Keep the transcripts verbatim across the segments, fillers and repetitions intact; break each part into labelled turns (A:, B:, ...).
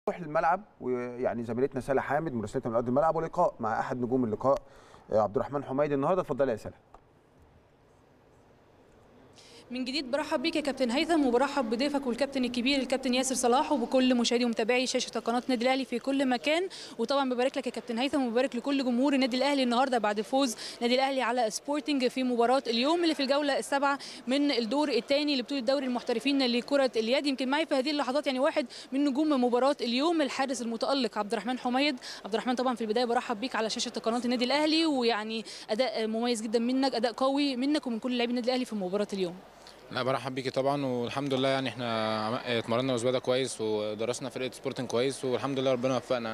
A: نروح للملعب، ويعني زميلتنا سالة حامد مراسلتنا من ارض الملعب، ولقاء مع احد نجوم اللقاء عبد الرحمن حميدي النهارده. اتفضلي يا سالة.
B: من جديد برحب بيك يا كابتن هيثم، وبرحب بضيفك والكابتن الكبير الكابتن ياسر صلاح، وبكل مشاهدي ومتابعي شاشه قناه النادي الاهلي في كل مكان. وطبعا ببارك لك يا كابتن هيثم، وببارك لكل جمهور النادي الاهلي النهارده بعد فوز النادي الاهلي على سبورتنج في مباراه اليوم اللي في الجوله السابعه من الدور الثاني لبطوله دوري المحترفين لكره اليد. يمكن معي في هذه اللحظات يعني واحد من نجوم مباراه اليوم، الحارس المتالق عبد الرحمن حميد. عبد الرحمن طبعا في البدايه برحب بيك على شاشه قناه النادي الاهلي، ويعني اداء مميز جدا منك، اداء قوي منك ومن كل لاعبي النادي الاهلي في مباراه اليوم.
C: لا برحب بيكي طبعا، والحمد لله يعني احنا اتمرنا وزباده كويس ودرسنا فرقه سبورتنج كويس، والحمد لله ربنا وفقنا.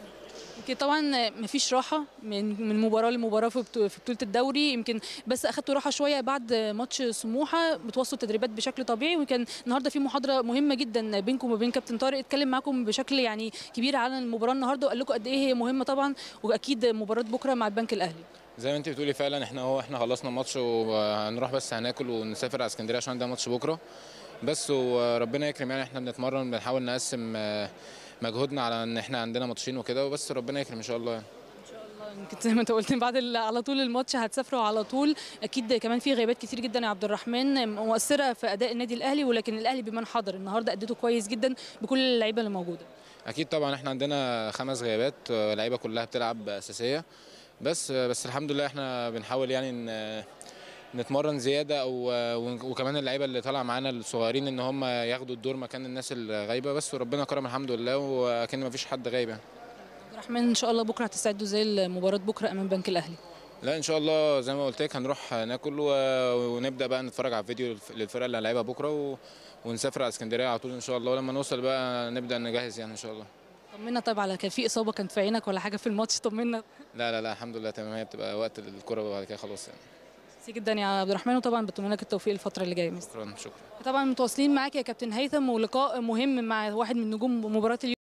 B: يمكن طبعا مفيش راحه من من مباراه لمباراه في بطوله الدوري، يمكن بس اخدتوا راحه شويه بعد ماتش سموحه، بتواصلوا التدريبات بشكل طبيعي، وكان النهارده في محاضره مهمه جدا بينكم وبين كابتن طارق، اتكلم معاكم بشكل يعني كبير عن المباراه النهارده، وقال لكم قد ايه هي مهمه طبعا، واكيد مباراه بكره مع البنك الاهلي.
C: زي ما انت بتقولي فعلا احنا هو احنا خلصنا الماتش وهنروح بس هناكل ونسافر على اسكندريه عشان عندنا ماتش بكره بس، وربنا يكرم يعني احنا بنتمرن بنحاول نقسم مجهودنا على ان احنا عندنا ماتشين وكده، وبس ربنا يكرم ان شاء الله يعني.
B: ان شاء الله. يمكن زي ما انت قلت بعد على طول الماتش هتسافروا على طول، اكيد كمان في غيابات كتير جدا يا عبد الرحمن مؤثره في اداء النادي الاهلي، ولكن الاهلي بمن حضر النهارده اديته كويس جدا بكل اللعيبه اللي موجوده.
C: اكيد طبعا احنا عندنا خمس غيابات، اللعيبه كلها بتلعب اساسيه، بس بس الحمد لله احنا بنحاول يعني ان نتمرن زياده، او وكمان اللعيبه اللي طالعه معانا الصغيرين ان هم ياخدوا الدور مكان الناس الغايبه، بس وربنا كرم الحمد لله، واكن ما فيش حد غايب يعني.
B: عبد الرحمن ان شاء الله بكره هتستعدوا زي المباراه بكره امام بنك الاهلي؟
C: لا ان شاء الله زي ما قلت لك هنروح ناكل ونبدا بقى نتفرج على فيديو للفرقه اللي هنلعبها بكره، ونسافر على اسكندريه على طول ان شاء الله، ولما نوصل بقى نبدا نجهز يعني ان شاء الله.
B: طمنا طيب، على كان في اصابه كانت في عينك ولا حاجه في الماتش؟ طمنا.
C: لا لا لا الحمد لله تمام، هي بتبقى وقت الكوره وبعد كده خلاص يعني.
B: ميرسي جدا يا عبد الرحمن، وطبعا بتمنى لك التوفيق الفتره اللي جايه.
C: شكرا شكرا.
B: طبعا متواصلين معاك يا كابتن هيثم، ولقاء مهم مع واحد من نجوم مباراه اليوم.